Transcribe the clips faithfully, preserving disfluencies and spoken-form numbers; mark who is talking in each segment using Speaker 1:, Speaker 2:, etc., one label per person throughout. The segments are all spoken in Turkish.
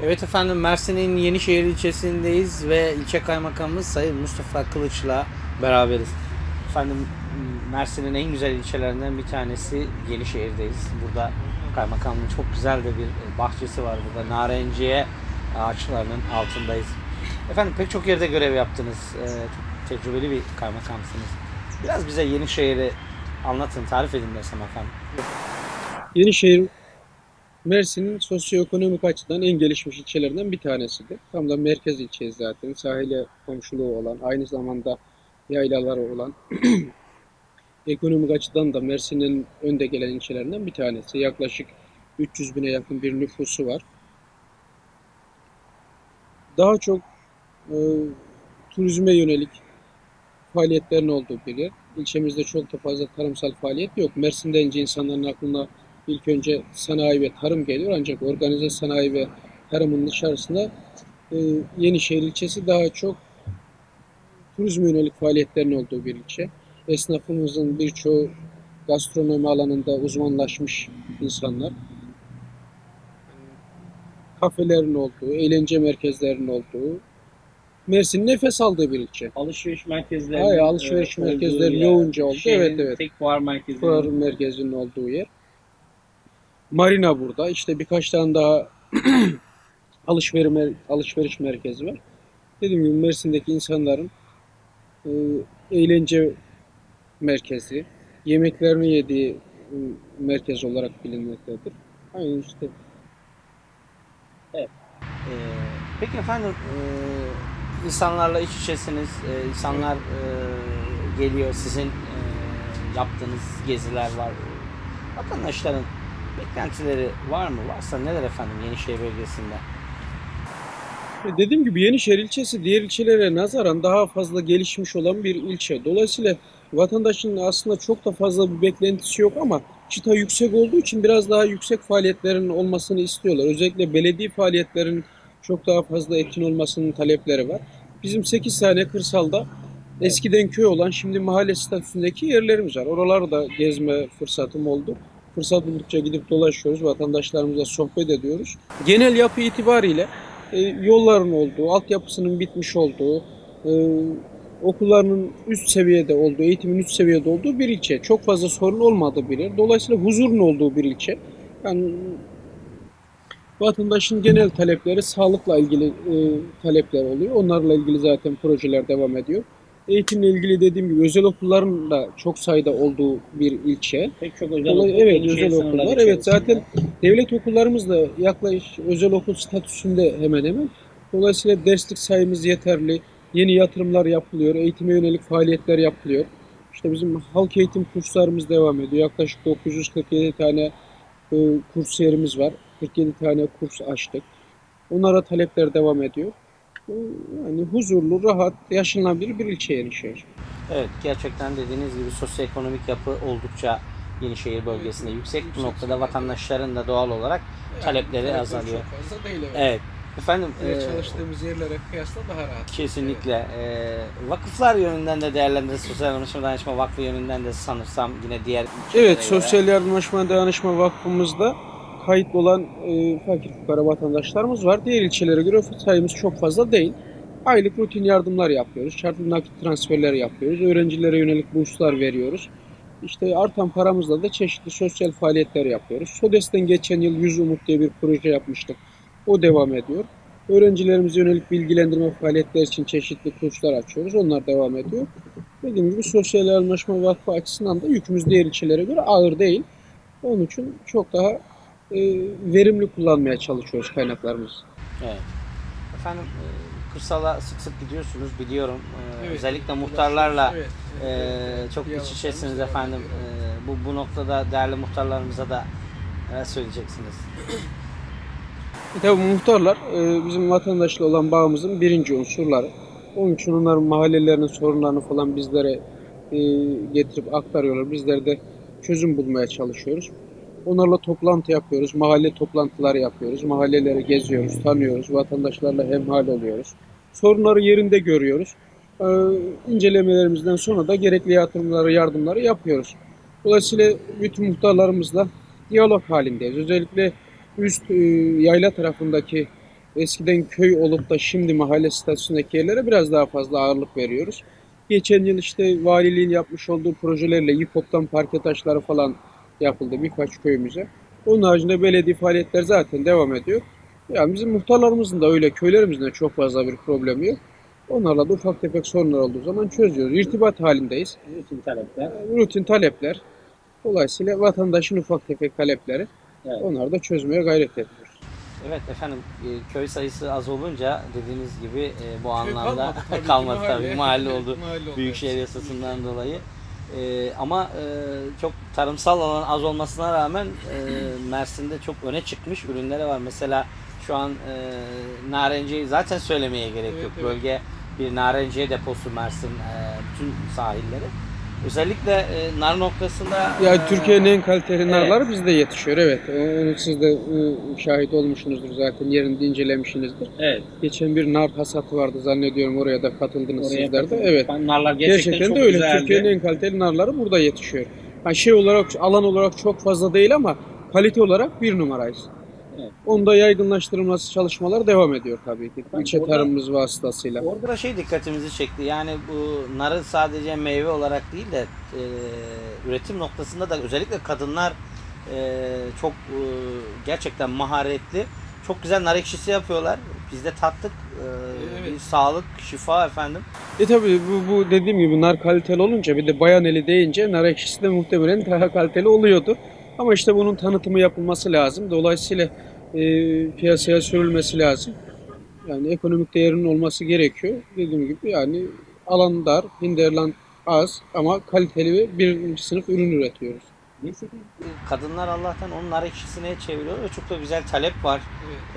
Speaker 1: Evet efendim, Mersin'in Yenişehir ilçesindeyiz ve ilçe kaymakamımız Sayın Mustafa Kılıç'la beraberiz. Efendim, Mersin'in en güzel ilçelerinden bir tanesi Yenişehir'deyiz. Burada kaymakamın çok güzel de bir bahçesi var. Burada narenciye ağaçlarının altındayız. Efendim, pek çok yerde görev yaptınız. Ee, çok tecrübeli bir kaymakamsınız. Biraz bize Yenişehir'i anlatın, tarif edin desem efendim.
Speaker 2: Yenişehir, Mersin'in sosyoekonomik açıdan en gelişmiş ilçelerinden bir tanesidir. Tam da merkez ilçeyiz zaten. Sahile komşuluğu olan, aynı zamanda yaylaları olan, ekonomik açıdan da Mersin'in önde gelen ilçelerinden bir tanesi. Yaklaşık üç yüz bine yakın bir nüfusu var. Daha çok e, turizme yönelik faaliyetlerin olduğu bir yer. İlçemizde çok da fazla tarımsal faaliyet yok. Mersin deyince insanların aklına ilk önce sanayi ve tarım geliyor. Ancak organize sanayi ve tarımın dışarısında e, Yenişehir ilçesi daha çok turizme yönelik faaliyetlerin olduğu bir ilçe. Esnafımızın birçoğu gastronomi alanında uzmanlaşmış insanlar. Kafelerin olduğu, eğlence merkezlerinin olduğu, Mersin'in nefes aldığı bir ilçe.
Speaker 1: Alışveriş
Speaker 2: Hayır,
Speaker 1: merkezlerinin
Speaker 2: alışveriş
Speaker 1: e, olduğu
Speaker 2: merkezleri
Speaker 1: yer,
Speaker 2: yoğunca oldu. Evet,
Speaker 1: şehrin
Speaker 2: evet.
Speaker 1: tek fuar merkezinin.
Speaker 2: Fuar merkezinin olduğu yer. Marina burada. İşte birkaç tane daha alışveriş, alışveriş merkezi var. Dediğim gibi Mersin'deki insanların e, eğlence merkezi, yemeklerini yediği e, merkez olarak bilinmektedir. Aynı işte.
Speaker 1: Evet. Ee, peki efendim, e, insanlarla iç içesiniz, e, insanlar e, geliyor, sizin e, yaptığınız geziler var. Vatandaşların beklentileri var mı? Varsa neler efendim Yenişehir bölgesinde?
Speaker 2: E, Dediğim gibi Yenişehir ilçesi diğer ilçelere nazaran daha fazla gelişmiş olan bir ilçe. Dolayısıyla vatandaşın aslında çok da fazla bir beklentisi yok ama çıta yüksek olduğu için biraz daha yüksek faaliyetlerin olmasını istiyorlar. Özellikle belediye faaliyetlerinin çok daha fazla etkin olmasının talepleri var. Bizim sekiz tane kırsalda eskiden köy olan şimdi mahalle statüsündeki yerlerimiz var. Oraları da gezme fırsatım oldu. Fırsat buldukça gidip dolaşıyoruz. Vatandaşlarımızla sohbet ediyoruz. Genel yapı itibariyle e, yolların olduğu, altyapısının bitmiş olduğu, e, okullarının üst seviyede olduğu, eğitimin üst seviyede olduğu bir ilçe. Çok fazla sorun olmadığı bir yer. Dolayısıyla huzurun olduğu bir ilçe. Yani vatandaşın genel talepleri sağlıkla ilgili e, talepler oluyor. Onlarla ilgili zaten projeler devam ediyor. Eğitimle ilgili dediğim gibi özel okulların da çok sayıda olduğu bir ilçe.
Speaker 1: Pek çok özel
Speaker 2: Dolayı,
Speaker 1: okul,
Speaker 2: evet,
Speaker 1: Yenişehir
Speaker 2: özel
Speaker 1: sınırları
Speaker 2: okullar. Evet,
Speaker 1: içerisinde.
Speaker 2: zaten devlet okullarımız da yaklaşık özel okul statüsünde hemen hemen. Dolayısıyla derslik sayımız yeterli. Yeni yatırımlar yapılıyor. Eğitime yönelik faaliyetler yapılıyor. İşte bizim halk eğitim kurslarımız devam ediyor. Yaklaşık dokuz yüz kırk yedi tane e, kursiyerimiz var. kırk yedi tane kurs açtık. Onlara talepler devam ediyor. E, Yani huzurlu, rahat, yaşanabilir bir ilçe Yenişehir.
Speaker 1: Evet, gerçekten dediğiniz gibi sosyoekonomik yapı oldukça Yenişehir bölgesinde yüksek. Bu noktada vatandaşların da doğal olarak talepleri azalıyor.
Speaker 2: Çok fazla değil, evet.
Speaker 1: Evet. Efendim,
Speaker 2: Diğer
Speaker 1: e,
Speaker 2: çalıştığımız yerlere kıyasla daha rahat.
Speaker 1: kesinlikle. E, vakıflar yönünden de değerlendirir. Sosyal Danışma Danışma Vakfı yönünden de sanırsam yine diğer ilçelere
Speaker 2: Evet,
Speaker 1: göre.
Speaker 2: Sosyal Yardımlaşma Dayanışma Vakfımızda kayıtlı olan e, fakir fukara vatandaşlarımız var. Diğer ilçelere göre sayımız çok fazla değil. Aylık rutin yardımlar yapıyoruz. Şartlı nakit transferler yapıyoruz. Öğrencilere yönelik burslar veriyoruz. İşte artan paramızla da çeşitli sosyal faaliyetler yapıyoruz. SODES'ten geçen yıl Yüz Umut diye bir proje yapmıştık. O devam ediyor. Öğrencilerimize yönelik bilgilendirme faaliyetleri için çeşitli kurslar açıyoruz. Onlar devam ediyor. Dediğim gibi Sosyal Yardımlaşma Vakfı açısından da yükümüz diğer ilçelere göre ağır değil. Onun için çok daha e, verimli kullanmaya çalışıyoruz kaynaklarımızı.
Speaker 1: Evet. Efendim, e, kırsala sık sık gidiyorsunuz biliyorum. E,
Speaker 2: Evet.
Speaker 1: özellikle muhtarlarla
Speaker 2: Evet,
Speaker 1: e,
Speaker 2: evet.
Speaker 1: çok iç
Speaker 2: Diyaloglarımız
Speaker 1: içesiniz
Speaker 2: devam
Speaker 1: efendim.
Speaker 2: ediyor.
Speaker 1: E, bu bu noktada değerli muhtarlarımıza da neler söyleyeceksiniz?
Speaker 2: Tabii muhtarlar e, bizim vatandaşla olan bağımızın birinci unsurları. Onun için onların mahallelerinin sorunlarını falan bizlere e, getirip aktarıyorlar. Bizler de çözüm bulmaya çalışıyoruz. Onlarla toplantı yapıyoruz, mahalle toplantıları yapıyoruz, mahalleleri geziyoruz, tanıyoruz, vatandaşlarla hemhal oluyoruz. Sorunları yerinde görüyoruz. E, incelemelerimizden sonra da gerekli yatırımları, yardımları yapıyoruz. Dolayısıyla bütün muhtarlarımızla diyalog halindeyiz. Özellikle üst e, yayla tarafındaki Eskiden köy olup da şimdi mahalle statüsündeki yerlere biraz daha fazla ağırlık veriyoruz. Geçen yıl işte valiliğin yapmış olduğu projelerle İKOP'tan parke taşları falan yapıldı birkaç köyümüze. Onun haricinde belediye faaliyetler zaten devam ediyor. Yani bizim muhtarlarımızın da öyle, köylerimizin de çok fazla bir problemi yok. Onlarla da ufak tefek sorunlar olduğu zaman çözüyoruz. İrtibat halindeyiz.
Speaker 1: Rutin talepler.
Speaker 2: Rutin talepler. Dolayısıyla vatandaşın ufak tefek talepleri,
Speaker 1: Evet.
Speaker 2: onları da çözmeye gayret ediyoruz.
Speaker 1: Evet efendim, e, köy sayısı az olunca dediğiniz gibi e, bu anlamda
Speaker 2: kalmadı tabii ki,
Speaker 1: kalmadı
Speaker 2: mahalle.
Speaker 1: tabii, mahalle oldu
Speaker 2: Mahalle oldu,
Speaker 1: Büyükşehir
Speaker 2: evet.
Speaker 1: yasasından dolayı. E, ama e, çok tarımsal alan az olmasına rağmen e, Mersin'de çok öne çıkmış ürünleri var. Mesela şu an e, narenciye zaten söylemeye gerek
Speaker 2: Evet,
Speaker 1: yok.
Speaker 2: evet.
Speaker 1: Bölge bir narenciye deposu Mersin, e, bütün sahilleri. Özellikle e, nar noktasında
Speaker 2: Ya
Speaker 1: e,
Speaker 2: Türkiye'nin en kaliteli narları
Speaker 1: evet.
Speaker 2: bizde yetişiyor. Evet. Onu siz de e, şahit olmuşsunuzdur zaten. Yerinde incelemişsinizdir.
Speaker 1: Evet.
Speaker 2: Geçen bir nar hasatı vardı zannediyorum. Oraya da katıldınız
Speaker 1: Oraya
Speaker 2: sizler de.
Speaker 1: katıldık.
Speaker 2: Evet.
Speaker 1: Narlar gerçekten,
Speaker 2: Gerçekten
Speaker 1: çok
Speaker 2: de öyle.
Speaker 1: güzeldi.
Speaker 2: Türkiye'nin en kaliteli narları burada yetişiyor. Ha şey olarak, alan olarak çok fazla değil ama kalite olarak bir numarayız.
Speaker 1: Evet.
Speaker 2: Onda yaygınlaştırılması çalışmalar devam ediyor tabii ki.
Speaker 1: Ben
Speaker 2: İlçe
Speaker 1: orada-
Speaker 2: tarımımız vasıtasıyla.
Speaker 1: Orada da şey dikkatimizi çekti. Yani bu narı sadece meyve olarak değil de e, üretim noktasında da özellikle kadınlar e, çok e, gerçekten maharetli. Çok güzel nar ekşisi yapıyorlar. Biz de tattık. E,
Speaker 2: Evet.
Speaker 1: Bir sağlık, şifa efendim.
Speaker 2: E tabii bu, bu dediğim gibi nar kaliteli olunca bir de bayan eli deyince nar ekşisi de muhtemelen daha kaliteli oluyordu. Ama işte bunun tanıtımı yapılması lazım. Dolayısıyla e, piyasaya sürülmesi lazım. Yani ekonomik değerinin olması gerekiyor. Dediğim gibi yani alan dar, hinterland az ama kaliteli ve birinci sınıf ürün üretiyoruz.
Speaker 1: Neyse ki kadınlar Allah'tan onun nar ekşisine çeviriyor ve çok da güzel talep var. E,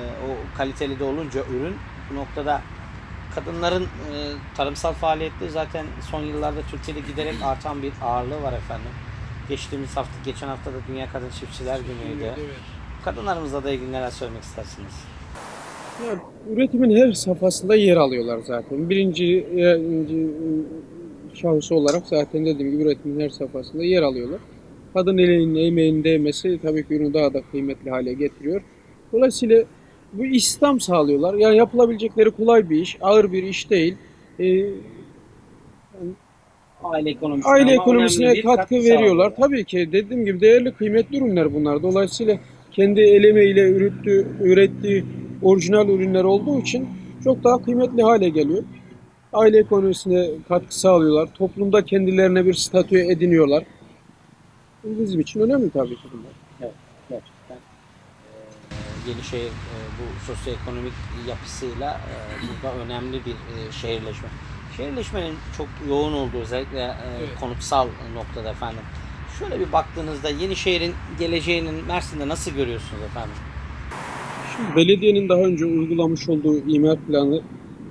Speaker 1: o kaliteli de olunca ürün bu noktada kadınların e, tarımsal faaliyetleri zaten son yıllarda Türkiye'de giderek artan bir ağırlığı var efendim. Geçtiğimiz hafta, geçen hafta da Dünya Kadın Çiftçiler Günü'ydü. Kadınlarımızla da ilgili neler söylemek istersiniz?
Speaker 2: Ya, üretimin her safhasında yer alıyorlar zaten. Birinci, birinci şahıs olarak zaten dediğim gibi üretimin her safhasında yer alıyorlar. Kadın elinin emeğinin değmesi tabii ki ürünü daha da kıymetli hale getiriyor. Dolayısıyla bu istihdam sağlıyorlar. Yani yapılabilecekleri kolay bir iş, ağır bir iş değil. Ee,
Speaker 1: Aile ekonomisine,
Speaker 2: aile
Speaker 1: ama
Speaker 2: ekonomisine
Speaker 1: önemli bir
Speaker 2: katkı veriyorlar.
Speaker 1: sağlıyorlar.
Speaker 2: Tabii ki dediğim gibi değerli kıymetli ürünler bunlar. Dolayısıyla kendi el emeğiyle ürettiği, ürettiği orijinal ürünler olduğu için çok daha kıymetli hale geliyor. Aile ekonomisine katkı sağlıyorlar. Toplumda kendilerine bir statü ediniyorlar. Bu bizim için önemli tabii ki bunlar.
Speaker 1: Evet, gerçekten. Ee, Yenişehir e, bu sosyoekonomik yapısıyla e, burada önemli bir e, şehirleşme. Şehirleşmenin çok yoğun olduğu özellikle e,
Speaker 2: Evet.
Speaker 1: konutsal noktada efendim. Şöyle bir baktığınızda Yenişehir'in geleceğinin Mersin'de nasıl görüyorsunuz efendim?
Speaker 2: Şimdi belediyenin daha önce uygulamış olduğu imar planı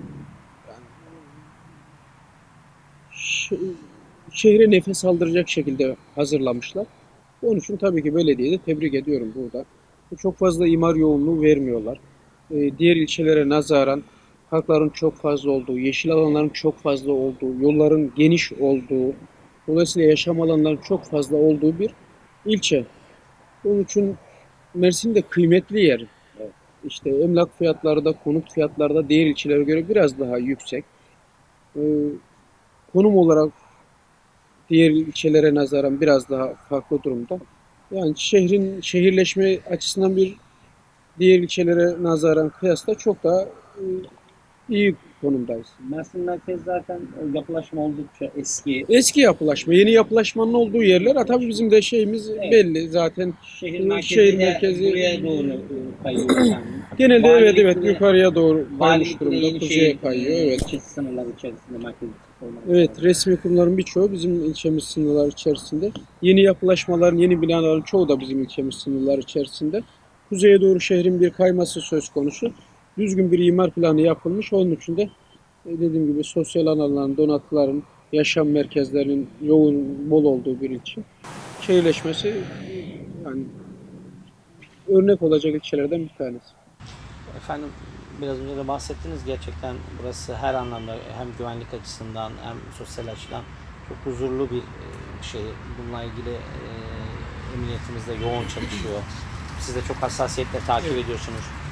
Speaker 2: şe- şehre nefes aldıracak şekilde hazırlamışlar. Onun için tabii ki belediyeyi de tebrik ediyorum burada. Çok fazla imar yoğunluğu vermiyorlar. Ee, diğer ilçelere nazaran parkların çok fazla olduğu, yeşil alanların çok fazla olduğu, yolların geniş olduğu, dolayısıyla yaşam alanlarının çok fazla olduğu bir ilçe. Onun için Mersin de kıymetli yer. İşte emlak fiyatları da konut fiyatları da diğer ilçelere göre biraz daha yüksek. Ee, konum olarak diğer ilçelere nazaran biraz daha farklı durumda. Yani şehrin şehirleşme açısından bir diğer ilçelere nazaran kıyasla çok daha e, iyi konumdayız.
Speaker 1: Mersin merkez zaten yapılaşma oldukça eski.
Speaker 2: Eski yapılaşma, yeni yapılaşmanın olduğu yerler, ha, tabii bizim de şeyimiz
Speaker 1: Evet.
Speaker 2: belli zaten.
Speaker 1: Şehir
Speaker 2: Ee,
Speaker 1: merkezi,
Speaker 2: şehir
Speaker 1: de
Speaker 2: merkezi-
Speaker 1: buraya doğru e, kayıyor efendim.
Speaker 2: Genelde evet
Speaker 1: Valilik
Speaker 2: evet
Speaker 1: bile-
Speaker 2: yukarıya doğru kaymış
Speaker 1: Valilik bile
Speaker 2: durumda,
Speaker 1: Yenişehir,
Speaker 2: kuzeye kayıyor.
Speaker 1: e,
Speaker 2: Evet.
Speaker 1: ilçe sınırlar içerisinde merkezi olmak
Speaker 2: Evet,
Speaker 1: üzere.
Speaker 2: resmi kurumların birçoğu bizim ilçemiz sınırları içerisinde. Yeni yapılaşmaların, yeni binaların çoğu da bizim ilçemiz sınırları içerisinde. Kuzeye doğru şehrin bir kayması söz konusu. Düzgün bir imar planı yapılmış. Onun için de e, dediğim gibi sosyal alanların, donatıların, yaşam merkezlerinin yoğun, bol olduğu bir ilçe. Şehirleşmesi e, yani örnek olacak ilçelerden bir tanesi.
Speaker 1: Efendim biraz önce de bahsettiniz, gerçekten burası her anlamda hem güvenlik açısından hem sosyal açıdan çok huzurlu bir e, şehir. Bununla ilgili e, emniyetimiz de yoğun çalışıyor. Siz de çok hassasiyetle takip
Speaker 2: Evet.
Speaker 1: ediyorsunuz.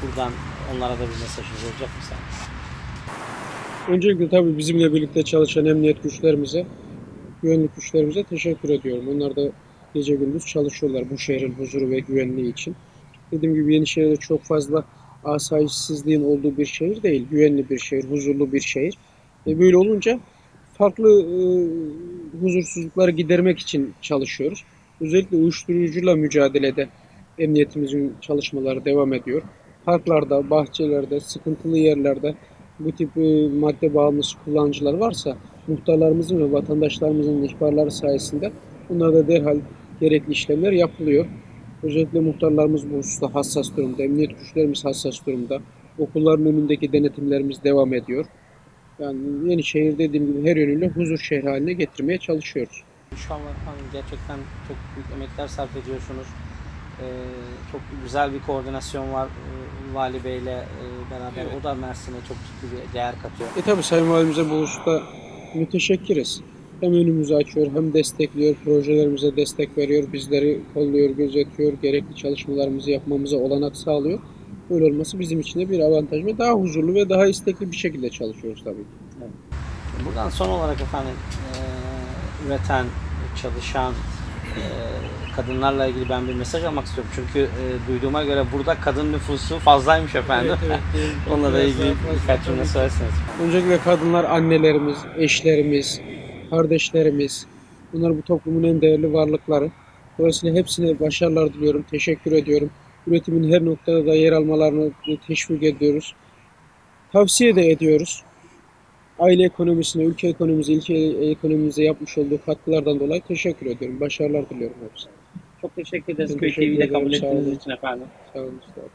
Speaker 1: buradan onlara da bir mesajınız olacak mı sen?
Speaker 2: Öncelikle tabii bizimle birlikte çalışan emniyet güçlerimize, güvenlik güçlerimize teşekkür ediyorum. Onlar da gece gündüz çalışıyorlar bu şehrin huzuru ve güvenliği için. Dediğim gibi Yenişehir'de çok fazla asayişsizliğin olduğu bir şehir değil. Güvenli bir şehir, huzurlu bir şehir. E böyle olunca farklı e, huzursuzlukları gidermek için çalışıyoruz. Özellikle uyuşturucuyla mücadelede emniyetimizin çalışmaları devam ediyor. Parklarda, bahçelerde, sıkıntılı yerlerde bu tip e, madde bağımlısı kullanıcılar varsa muhtarlarımızın ve vatandaşlarımızın ihbarları sayesinde bunlarda derhal gerekli işlemler yapılıyor. Özellikle muhtarlarımız bu hususta hassas durumda, emniyet güçlerimiz hassas durumda. Okulların önündeki denetimlerimiz devam ediyor. Yani Yenişehir dediğim gibi her yönüyle huzur şehri haline getirmeye çalışıyoruz.
Speaker 1: İnşallah efendim, gerçekten çok büyük emekler sarf ediyorsunuz. Ee, çok güzel bir koordinasyon var e, Vali Bey'le e, beraber.
Speaker 2: Evet.
Speaker 1: O da Mersin'e çok ciddi bir değer katıyor.
Speaker 2: E tabi Sayın Valimize bu hususta müteşekkiriz. Hem önümüzü açıyor hem destekliyor, projelerimize destek veriyor, bizleri kolluyor, gözetiyor, gerekli çalışmalarımızı yapmamıza olanak sağlıyor. Böyle olması bizim için de bir avantaj ve daha huzurlu ve daha istekli bir şekilde çalışıyoruz tabii.
Speaker 1: Evet. Buradan son olarak efendim e, üreten, çalışan e, kadınlarla ilgili ben bir mesaj almak istiyorum. Çünkü e, duyduğuma göre burada kadın nüfusu fazlaymış efendim.
Speaker 2: Evet, evet, evet.
Speaker 1: Onunla da
Speaker 2: Biraz
Speaker 1: ilgili
Speaker 2: daha fazla,
Speaker 1: birkaç cümle
Speaker 2: tabii.
Speaker 1: söylerseniz.
Speaker 2: Öncelikle kadınlar annelerimiz, eşlerimiz, kardeşlerimiz. Bunlar bu toplumun en değerli varlıkları. Dolayısıyla hepsine başarılar diliyorum, teşekkür ediyorum. Üretimin her noktada da yer almalarını teşvik ediyoruz. Tavsiye de ediyoruz. Aile ekonomisine, ülke ekonomimize, ilçe ekonomimize yapmış olduğu katkılardan dolayı teşekkür ediyorum. Başarılar diliyorum hepsine.
Speaker 1: Çok teşekkür ederiz
Speaker 2: Ben
Speaker 1: Köy
Speaker 2: teşekkür
Speaker 1: T V'de
Speaker 2: ederim,
Speaker 1: kabul
Speaker 2: sağ
Speaker 1: ettiğiniz
Speaker 2: olun.
Speaker 1: için efendim.
Speaker 2: Sağ olun. Sağ olun.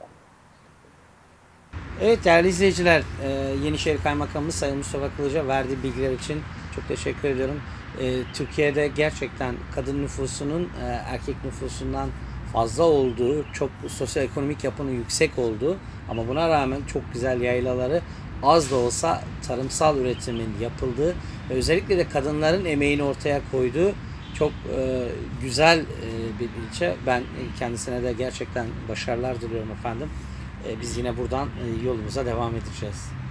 Speaker 1: Evet değerli izleyiciler, e, Yenişehir Kaymakamımız Sayın Mustafa Kılıç'a verdiği bilgiler için çok teşekkür ediyorum. E, Türkiye'de gerçekten kadın nüfusunun e, erkek nüfusundan fazla olduğu, çok sosyoekonomik yapının yüksek olduğu ama buna rağmen çok güzel yaylaları, az da olsa tarımsal üretimin yapıldığı ve özellikle de kadınların emeğini ortaya koyduğu çok e, güzel e, bir ilçe. Ben kendisine de gerçekten başarılar diliyorum efendim. Biz yine buradan yolumuza devam edeceğiz.